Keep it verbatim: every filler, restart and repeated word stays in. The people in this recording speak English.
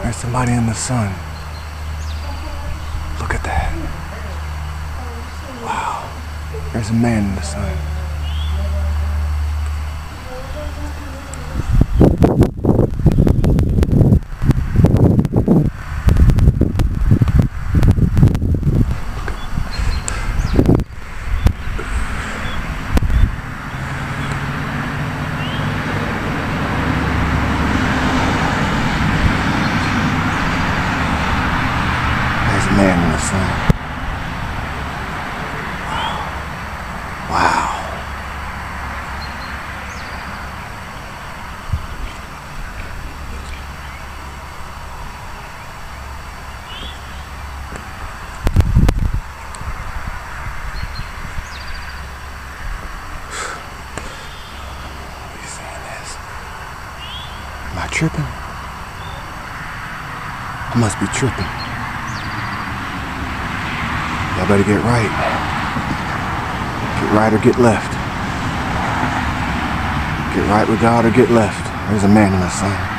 There's somebody in the sun. Look at that. Wow. There's a man in the sun. Man in the sun. Wow. Wow. Are you seeing this? Am I tripping? I must be tripping. Y'all better get right. Get right or get left. Get right with God or get left. There's a man in the sun.